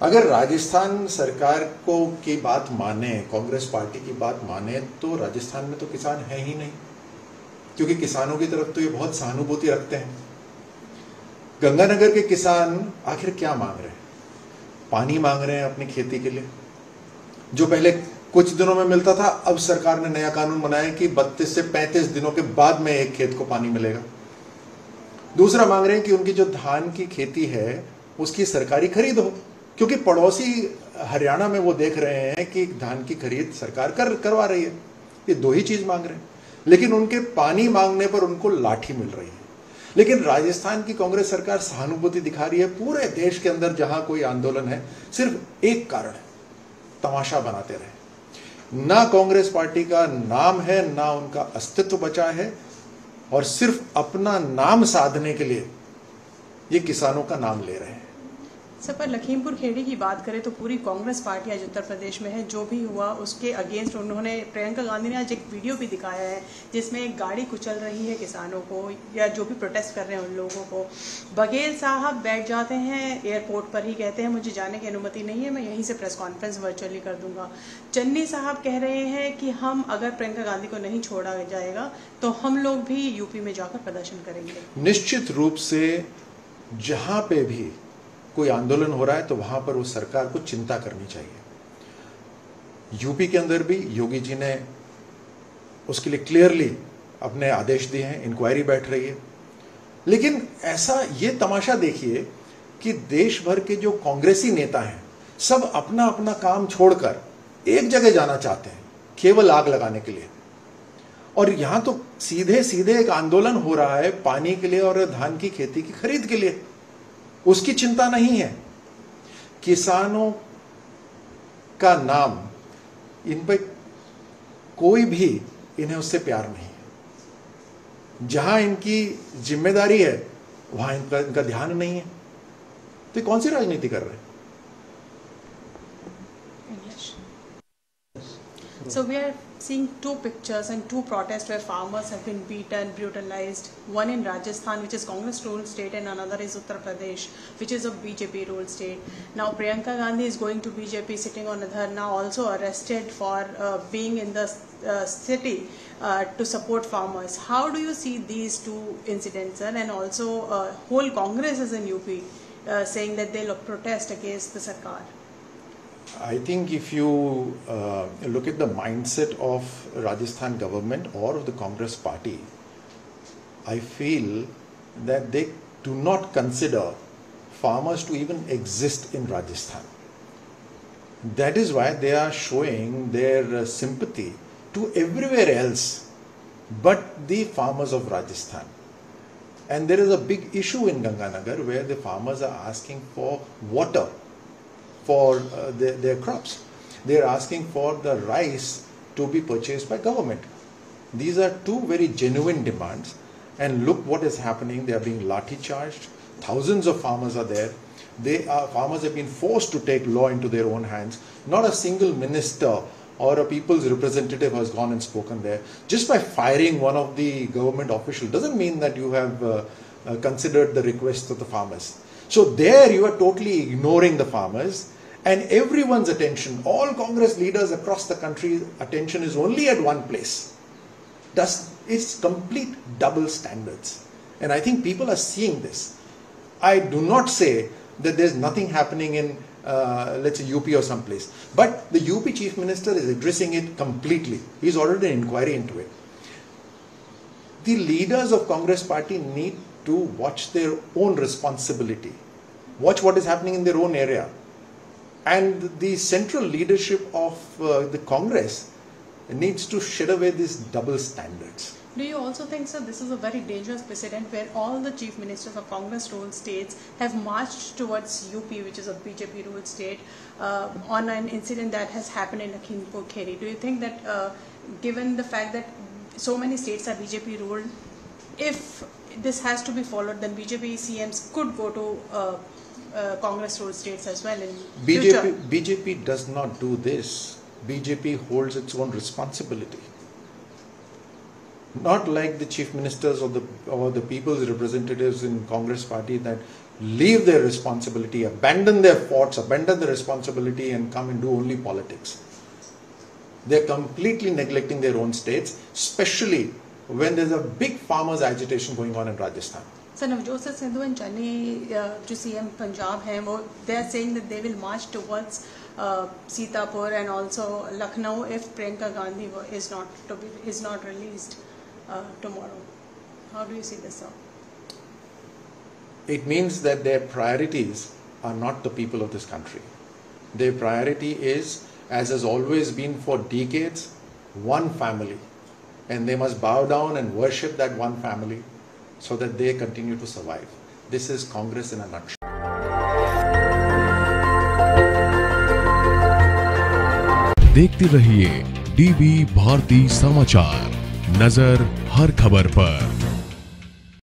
अगर राजस्थान सरकार को की बात माने, कांग्रेस पार्टी की बात माने, तो राजस्थान में तो किसान है ही नहीं, क्योंकि किसानों की तरफ तो ये बहुत सहानुभूति रखते हैं। गंगानगर के किसान आखिर क्या मांग रहे हैं? पानी मांग रहे हैं अपनी खेती के लिए, जो पहले कुछ दिनों में मिलता था। अब सरकार ने नया कानून बनाया कि 32 से 35 दिनों के बाद में एक खेत को पानी मिलेगा। दूसरा मांग रहे हैं कि उनकी जो धान की खेती है उसकी सरकारी खरीद हो, क्योंकि पड़ोसी हरियाणा में वो देख रहे हैं कि धान की खरीद सरकार करवा रही है। ये दो ही चीज मांग रहे हैं, लेकिन उनके पानी मांगने पर उनको लाठी मिल रही है। लेकिन राजस्थान की कांग्रेस सरकार सहानुभूति दिखा रही है। पूरे देश के अंदर जहां कोई आंदोलन है, सिर्फ एक कारण है, तमाशा बनाते रहे। ना कांग्रेस पार्टी का नाम है, ना उनका अस्तित्व बचा है, और सिर्फ अपना नाम साधने के लिए ये किसानों का नाम ले रहे हैं। सर, पर लखीमपुर खेड़ी की बात करें तो पूरी कांग्रेस पार्टी आज उत्तर प्रदेश में है। जो भी हुआ उसके अगेंस्ट उन्होंने, प्रियंका गांधी ने आज एक वीडियो भी दिखाया है जिसमें एक गाड़ी कुचल रही है किसानों को, या जो भी प्रोटेस्ट कर रहे हैं उन लोगों को। बघेल साहब बैठ जाते हैं एयरपोर्ट पर ही, कहते हैं मुझे जाने की अनुमति नहीं है, मैं यहीं से प्रेस कॉन्फ्रेंस वर्चुअली कर दूंगा। चन्नी साहब कह रहे हैं कि हम अगर प्रियंका गांधी को नहीं छोड़ा जाएगा तो हम लोग भी यूपी में जाकर प्रदर्शन करेंगे। निश्चित रूप से जहां पे भी कोई आंदोलन हो रहा है तो वहां पर उस सरकार को चिंता करनी चाहिए। यूपी के अंदर भी योगी जी ने उसके लिए क्लियरली अपने आदेश दिए हैं, इंक्वायरी बैठ रही है। लेकिन ऐसा ये तमाशा देखिए कि देश भर के जो कांग्रेसी नेता हैं, सब अपना अपना काम छोड़कर एक जगह जाना चाहते हैं केवल आग लगाने के लिए। और यहां तो सीधे सीधे एक आंदोलन हो रहा है पानी के लिए और धान की खेती की खरीद के लिए, उसकी चिंता नहीं है। किसानों का नाम, इन पर कोई भी इन्हें उससे प्यार नहीं है। जहां इनकी जिम्मेदारी है वहां इनका ध्यान नहीं है। तो कौन सी राजनीति कर रहे हैं? So we are seeing two pictures and two protests where farmers have been beaten, brutalized. One in Rajasthan, which is Congress-ruled state, and another is Uttar Pradesh, which is a BJP-ruled state. Now Priyanka Gandhi is going to BJP, sitting on a dharna, also arrested for being in the city to support farmers. How do you see these two incidents, sir? And also whole Congress is in UP saying that they'll protest against the Sarkar. I think if you look at the mindset of Rajasthan government or of the Congress party, I feel that they do not consider farmers to even exist in Rajasthan. That is why they are showing their sympathy to everywhere else but the farmers of Rajasthan. And there is a big issue in Ganganagar where the farmers are asking for water for their crops. They are asking for the rice to be purchased by government. These are two very genuine demands, and look what is happening. They are being lathi charged. Thousands of farmers are there. Farmers have been forced to take law into their own hands. Not a single minister or a people's representative has gone and spoken there. Just by firing one of the government officials doesn't mean that you have considered the requests of the farmers. So there you are totally ignoring the farmers. And everyone's attention, all Congress leaders across the country, attention is only at one place. It's complete double standards. And I think people are seeing this. I do not say that there's nothing happening in, let's say, UP or someplace. But the UP Chief Minister is addressing it completely. He's ordered an inquiry into it. The leaders of Congress party need to watch their own responsibility. Watch what is happening in their own area. And the central leadership of the Congress needs to shed away these double standards. Do you also think, sir, this is a very dangerous precedent where all the chief ministers of Congress-ruled states have marched towards UP, which is a BJP-ruled state, on an incident that has happened in Lakhimpur Kheri? Do you think that, given the fact that so many states are BJP-ruled, if this has to be followed, then BJP CMs could go to Congress-ruled states as well in future? BJP does not do this. BJP holds its own responsibility. not like the chief ministers or the people's representatives in Congress party that leave their responsibility, abandon their forts, abandon the responsibility and come and do only politics. They're completely neglecting their own states, especially when there's a big farmers' agitation going on in Rajasthan. So Navjot Singh and Chani, जो CM Punjab हैं, वो they are saying that they will march towards Sitapur and also Lucknow if Priyanka Gandhi is not released tomorrow. How do you see this, sir? It means that their priorities are not the people of this country. Their priority is, as has always been for decades, one family. And they must bow down and worship that one family so that they continue to survive. This is Congress in a nutshell. देखते रहिए DV Bharti समाचार, नजर हर खबर पर।